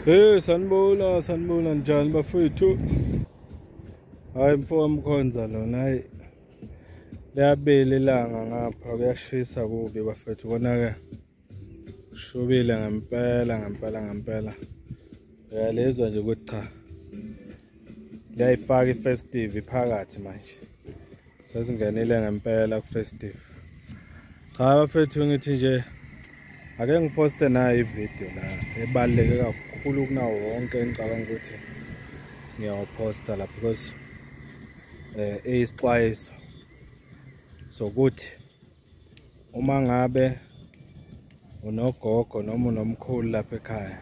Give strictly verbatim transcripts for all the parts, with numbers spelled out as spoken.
Hey, sanibona, sanibona njani bafethu? Hayi MfokaMkhonza lona hayi. Liyabela ilanga ngapha kuyashisa kubi bafethu kona ke. Shubile ngempela ngempela ngempela. Uyalizwa nje ukuthi cha. Liyayifaka ifestive phakathi manje. Sesingenile ngempela kufestive. Cha bafethu ngithi nje ake ngiposte nayo ivideo la ebaluleke kakhulu kunawo wonke engicabanga ukuthi ngiyawuposta la because eh isixwayiso sokuthi uma ngabe unogogo noma unomkhulu lapha ekhaya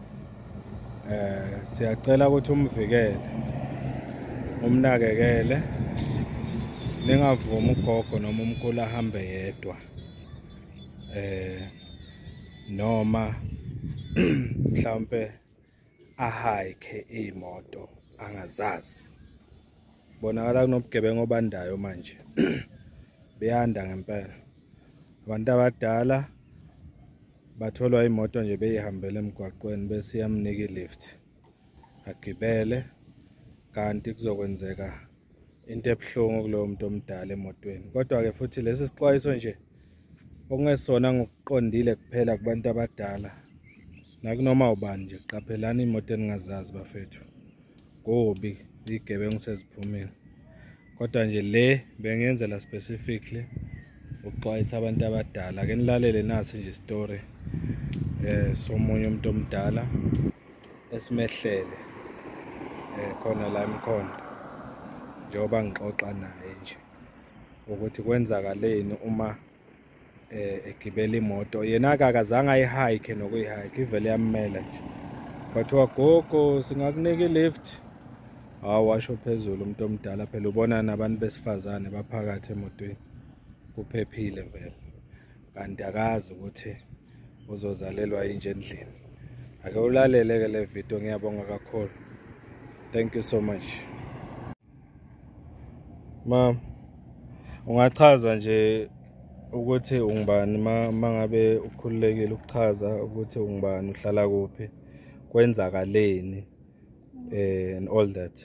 eh siyacela ukuthi umvikele umnakekele ningavumi ugogo noma umkhulu ahambe yedwa eh noma mhlawumbe ahike imoto angazazi bonakala kunobugebengu obandayo manje beyanda ngempela abantu abadala batholwa imoto nje beyihambela emgwaqweni bese iyamnika ilift agibele kanti kuzokwenzeka into ebuhlungu kulowo muntu omdala emotweni kodwa ke futhi lesi sixwayiso nje okungesona ngokuqondile kuphela kubantu abadala nakunoma ubani nje qaphelani imoto eningazazi bafethu gobi igebengu seziphumile kodwa nje le bengiyenzela specifically ukuxwayisa abantu abadala ake nilalele nasi nje story eh somunye umuntu omdala esimehlele eh khona la emkhonto njengoba ngixoxa naye nje ukuthi kwenzakaleni uma eh egibela imoto yena akakazange ayihike nokuyihike ivele yammela nje kwathiwa gogo singakunika ilift hawu washo phezulu umuntu omdala phela ubona nabantu besifazane baphakathi emotweni kuphephile vele kanti akazi ukuthi uzozalelwa inje endlini ake ulalele ke le video ngiyabonga kakhulu thank you so much ma ungachaza nje ukuthi ungubani mangabe ukhululekile ukuchaza ukuthi ungubani uhlala kuphi kwenzakaleni eh and all that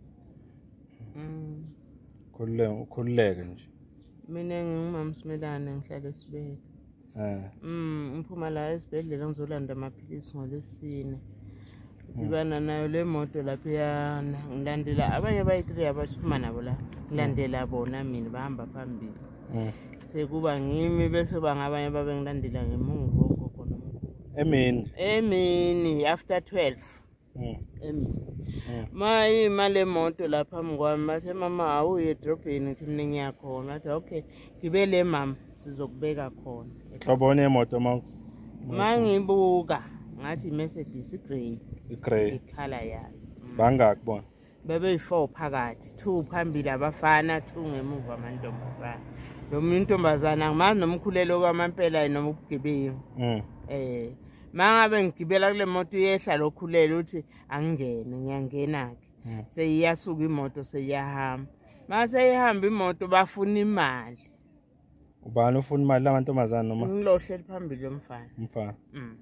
mm khululeke ukhululeke nje mina ngingumama Simelane ngihlala esibhedlela eh mm ngiphuma la esibhedlela ngizolanda amaphilisi ngolesine ngibana nayo le moto lapha yana ngilandela abanye bayi-three abashuma nabo la ngilandela bona mina bahamba phambili sekuba ngimi bese bangabanye babe ngilandela ngemuva ogogo nomkhulu emini emini after twelve emini mayi imale moto lapha mngwami bathe mama awuye edrobheni ngithi mina ngiyakhona bathi okay gibele mama sizokubeka khona yabona imoto ma mangibuka ngathi Mercedes grey igrey ikhala yayo bangakubona bebeyi-four phakathi two phambili abafana two ngemuva amantombazana lo muntombazana angimazi nomkhulelo kwamampela noma ubugebengu eh mangabe ngigibela kule moto uyehla lokhulelo uthi angingene ngiyangena ke seyiyasuka imoto seyiyahamba mase ihamba imoto bafuna imali ubani ufuna imali lamantombazana noma ngilohle phambili lomfana umfana mm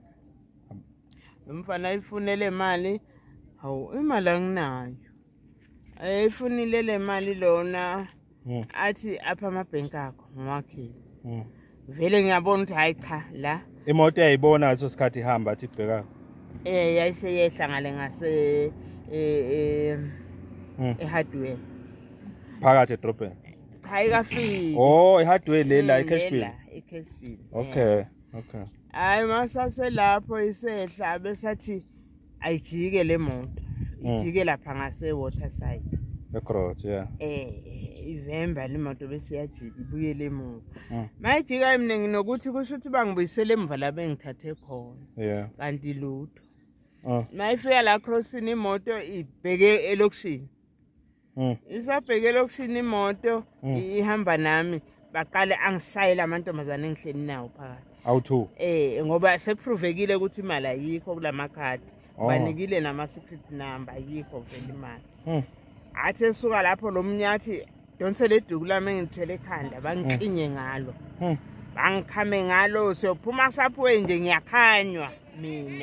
umfana ifunele imali hawu imali anginayo ayifunile le mali lona athi apha amabhenki akho ngwakhile vele ngiyabona ukuthi hayi cha la imoto yayibona leso sikhathi ihamba athi ibheka eh yayiseyehla ngale ngase eh ehardware phakathi edrobheni cha ikafiki oh ihardware le la eCashbill eCashbill okay okay hayi masase lapho isehla besathi ayijike le moto ijike lapha ngase waterside eCross yeah eh ivemba le moto bese yajika ibuyele emuva mayijika emningi nokuthi kusho ukuthi bangibuyisele emva la bengithathe khona yeah kanti lutho mayifika la crossini imoto ibheke elokishini isabheke elokishini imoto ihamba nami baqale angishayela amantombazane engihleni nawo phakathi awu-two eh ngoba sekuprovekile ukuthi imali ayikho kulamakhadi banikile nama secret number ayikho vele imali athi esuka lapho lo mnyathi donsele eduku lami engithwele ekhanda bangiklinye ngalo bangikhame ngalo sophuma sapho nje ngiyakhanywa mina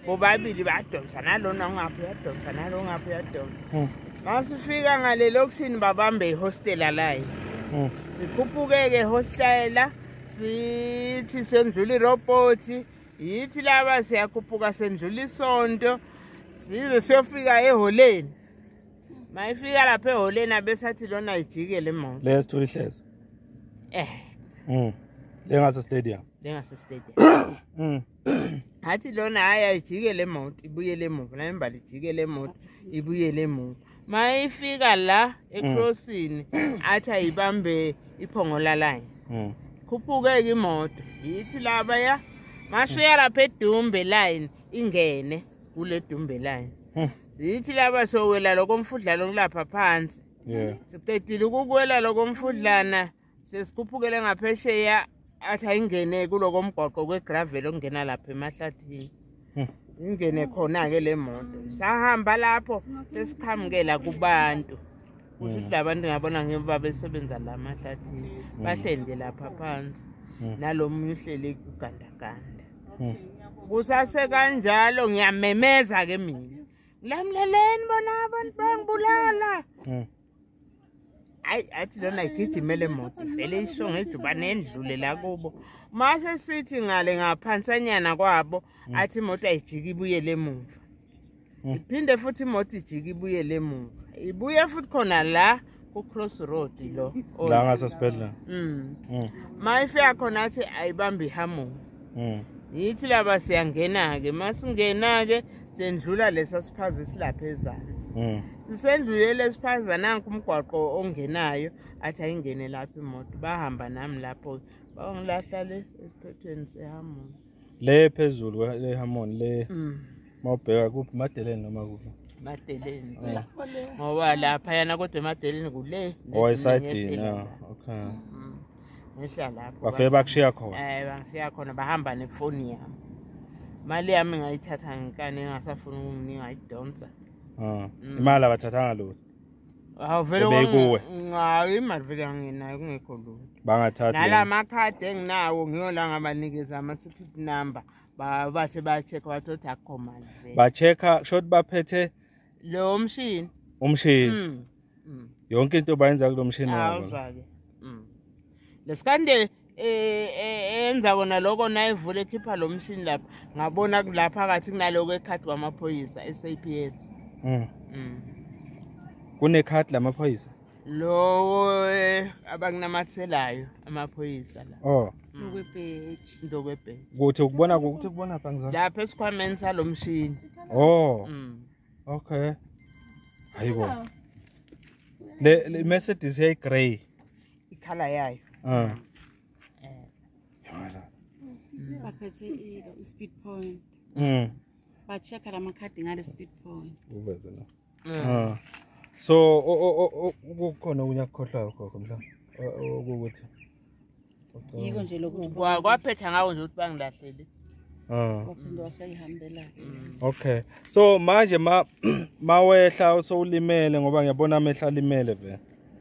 bobabili badonsa nalona ngapha uyadonsa nalo ngapha uyadonsa. Masifika ngale lokishini babambe ihostel line. Sikhuphukeke hostela sithi sendlula irobot yithi laba siyakhuphuka sendlula isonto size siyofika eholeni. Mayifika lapha eholeni abesathi lona ijike le moto. Le story hlezi. Eh. Mm. Lengase stadium. Lengase stadium. Mm. Athi lona haya ijike le moto ibuye le moto la imbali ijike le moto ibuye le moto. Mayifika la ecrossing athi ayibambe iphongola line. Mm. Khuphuke imoto yithi laba ya mashaya lapha edumbe line ingene kule dumbe line. Yithi laba sowela lokomfudlana kulapha phansi. Yeah. Siqedile ukukwela lokomfudlana sesikhuphukele ngaphesheya athi ayingene kulokomgoqo kwegravel ongena lapha emahlathini. Ingene khona ke le moto. Sahamba lapho sesiqhamukela kubantu. Kuthi labantu ngabona ngeba besebenza la mahlathini. Bahlende lapha phansi. Nalomunye uhlele kugandaganda. Kusase kanjalo ngiyamemeza ke mina. Lamleleni bona abantu bangibulala. Ay athi lona igijimele moto vele isho ngejubane endlule la kubo. Mase sithi ngale ngaphansanyana kwabo athi imoto ayijiki ibuyele emuva. Iphinde futhi imoto ijiki ibuyele emuva. Ibuye futhi khona la ku crossroad lo. La ngasesibhedlela. Mm. Mayifika khona athi ayibambe ihamu. Mm. Yithi laba siyangena ke masingena ke sendlula lesa siphazi silapha ezantsi. Mm. Sisendlule lesiphaza nanku umgwaqo ongenayo athi ayingene lapha imoto bahamba nami lapho bangilahla le esiphethweni sehamoni. Le phezulu le hamoni le mawubheka kuphi Madeleni noma kuphi? Madeleni. Ngoba lapha yana kodwa Madeleni kule. Oh iside na. Okay. Ngehla lapho. Bafike bakushiya khona. Eh bangishiya khona bahamba nefoni yami. Mali yami ngayithatha ngikane ngasafuna ukumninga ayidonsa. Ah. Imali abathathanga lo. Awu vele ngayi imali vele anginayo kungekho lo. Bangathathi. Nala makhadi enginawo ngiyola ngabanikeza ama secret number ba base ba check wathothi akho mali vele. Ba checka short baphethe lo mshini. Umshini. Mm. Yonke into bayenza kulo mshini wabo. Awuzwa ke. Mm. Lesikande eh enza kona lokho nayivule ekhipha lo mshini lapha ngabona kulapha phakathi kunaloko ekhadi wamaphoyisa S A P S. Mm. Mm. Kune card lamaphoyisa lo abanginamathelayo amaphoyisa la. Oh. Ngokwebeji ndokwebeji. Kuthi ukubona ukuthi kubona pha ngizana. Lapha esikhwameni salo mshini. Oh. Mm. Okay. Hayibo. Le le Mercedes hey grey. Ikhala yayo. Ah. Eh. Yala. Baphethe i speed point. Mm. Ba check ama card ngale speed point. Uveze la. Ah. So ukukhona unyakhohlwa khokho mhlawumbe ukuthi yiko nje lokuthi kwaphetha ngawo nje ukuthi bangilahlele. Ah. Waphinde wasayihambela ke. Okay. So manje ma mawehla usowulimele ngoba ngiyabona amehla limele vele.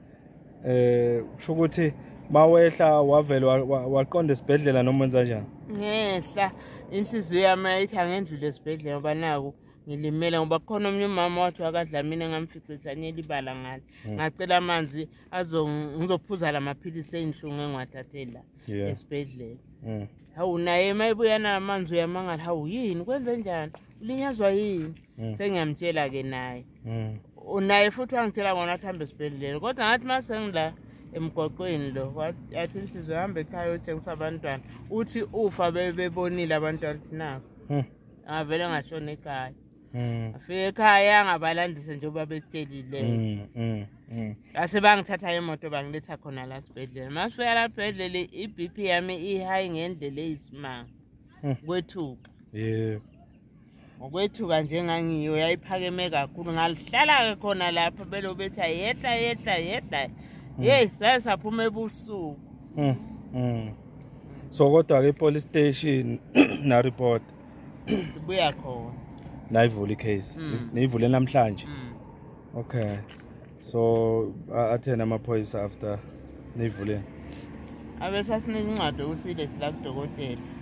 Eh kusho ukuthi mawehla wavela waqonda esibhedlela noma wenza njani? Ngehla inhliziyo yami ayithi angendlule esibhedlela ngoba naku ngilimele ngoba khona omnye umama wathi akadlamini ngamficithanyela ibala ngale. Ngacela amanzi azongizophuza lamaphilisi einhlungu engiwathathela esibhedlela. Hawu naye mayibuya namanzi uyamangala hawu yini kwenze njani? Ulinyazwa yini? Sengiyamtshela ke naye. Unaye futhi wangitshela ngona athambe esibhedlela kodwa ngathi masengila emgoqweni lo wathi athi inhliziyo hamba ekhaya utshengisa abantwana uthi ufa bebonile abantwana nako. Avele ngashona ekhaya. Mm. Afike ekhaya ngabalandise njengoba betshelile. Mm. Mm. Ase bangithatha emoto bangiletha khona la sibhedlela. Masifika la sibhedlela i B P yami i high ngendlela eyisimanga. Kwethuka. Yebo. Ngokwethuka nje ngangiyo yayiphakeme kakhulu ngalihlala ke khona lapha belo bethi ayehla yehla yehla. Hey sasaphuma ebusuku. Mm. Mm. So kodwa ke police station na report sibuya khona la ivule case nivule namhlanje. Okay. So athena amaphoyisa after nivule abesasinika incwadi ukuthi lethi la kudokotela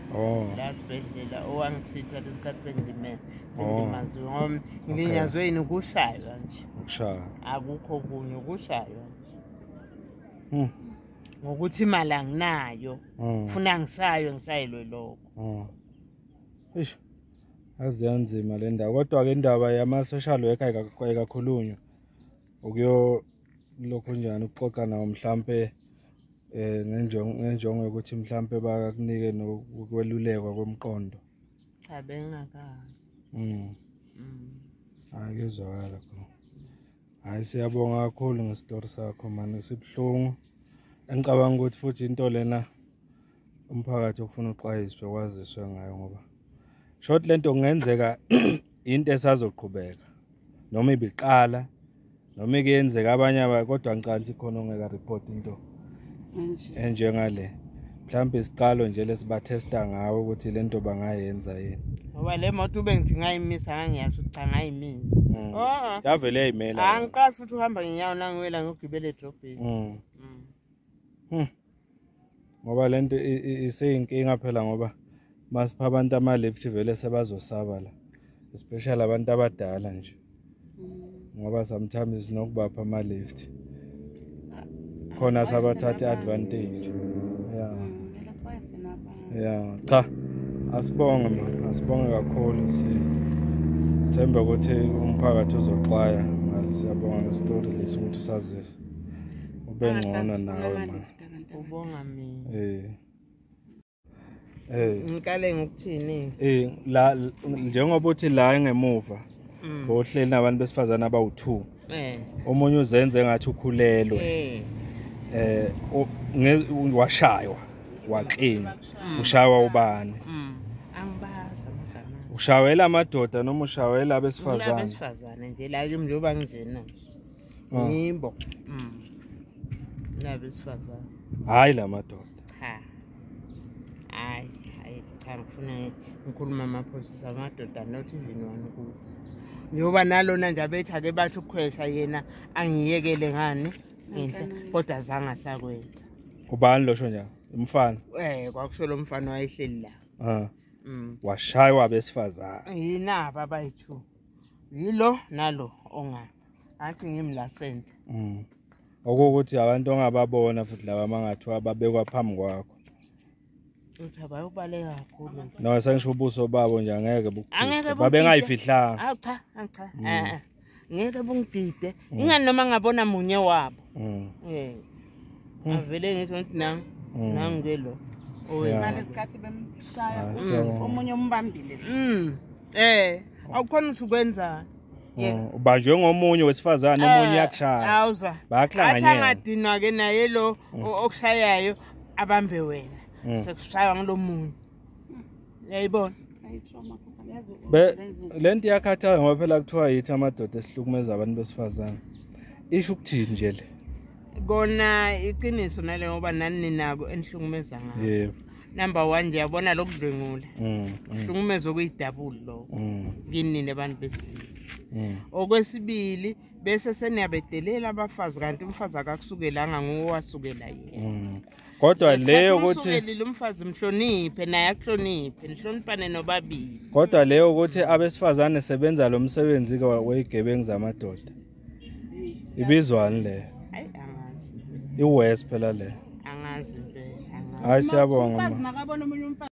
Oh. La sibhedlela owangithitha lesikhathi sengimele sengimaziwe ngoba ngilinyazwe yini ukushaywa nje ukushaya akukho kunye ukushaywa Hmm. ngokuthi imali anginayo ufuna ngishayo ngishayelwe lokho Oh. Eish. Aziyanzima le ndawo kodwa ke indaba yama social worker ayikakhulunywa ukuyo lokho njani ukuxoxa nawo mhlambe eh ngenjongo ngenjongo ukuthi mhlambe bakakunike nokwelulekwa kwemqondo. Cha bengakazi. Mm. Mm. Akuzwakala khona. Hayi siyabonga kakhulu ngestory sakho manje sibhlungu. Engicabanga ukuthi futhi into lena umphakathi ofuna uxwayiswe kwaziswe ngayo ngoba short lento kungenzeka into esazoqhubeka noma ibiqala noma ikuyenzeka abanye aba kodwa ngicanti khona ongeka report into enjengale mhlambe isiqalo nje lesibathesta ngawo ukuthi lento bangayenza yini ngoba le moto ube ngithi ngayimisa ngangiyazi ukuthi cha ngayimisa oh yavele yayimela angiqali futhi uhamba ngenyawo nangiwela ngogibele edrobheni mm hm ngoba lento iseyinkinga phela ngoba masipha abantu ama-lift vele sebazosaba la especially abantu abadala nje ngoba sometimes sinokubapha ama-lift khona sabathatha advantage yeah yeah cha asibonge man asibonge kakhulu si sithemba ukuthi umphakathi uzoxwaya ngale siyabonga ngestory lesi ukuthi usazise ube ngcono nawe man ubonga mina eh eh ngikale ngokuthini eh la njengoba uthi la engemuva bohleli nabantu besifazana abawu two eh omunye uzenze ngathi ukhulelwe eh eh washaywa waqina ushaywa ubani angibaza amagama ushawela amadoda noma ushawela abesifazana abesifazana nje la kimi njengoba ngijena yimbo mm nabesifazana hayi la madoda ha hayi hayi cha ngifuna ngikhuluma amaphoyisa amadoda not even one ku njoba nalona nje abetha ke bathi ukukhwesha yena angiyekele ngani inhle kodwa azange asakwenza ubani lo sho njalo umfana eh kwakusho lo mfana wayehleli la ah mm washaywa abesifazana yinaba abayithu yilo nalo onga athi ngimla center mm okuthi abantu ongababona futhi laba mangathiwa babekwa phambi kwakho uthi abayobaleka kakhulu no sengisho ubuso babo nje angeke bukhiphe babengayifihlanga awu cha cha eh ngeke bungidide ingani noma ngabona munye wabo eh avele ngisho ukuthi nami nangelo oyimali esikhathi bemshaya omunye umbambile mm eh awukhona ukwenza yebo ubanjwe ngomunye wesifazana omunye yakushaya awuza bayahlanganyela angadinwa ke naye lo okushayayo abambe wena sekushaywa ngilomunye yayibona lento yakhathaza ngoba phela kuthiwa yithi amadoda esihlukumeza abantu besifazana isho ukuthini nje le kona iqiniso nale ngoba nani ninako enihlukumeza ngayo yebo number one nje yabona lokudlwengula uhlukumeza okuyidabuli lo kini abantu besilisa okwesibili bese seniyabedelela abafazi kanti umfazi akakusukelanga ngowasukela yena kodwa leyo ukuthi usukelile umfazi mhloniphe naye akuhloniphe nihloniphane nobabili kodwa leyo ukuthi abesifazane sebenza lo msebenzi ke wegebengu zamadoda ibizwani le hayi angazi iwest phela le angazi nje angazi hayi siyabonga umfazi makabona umunye umfazi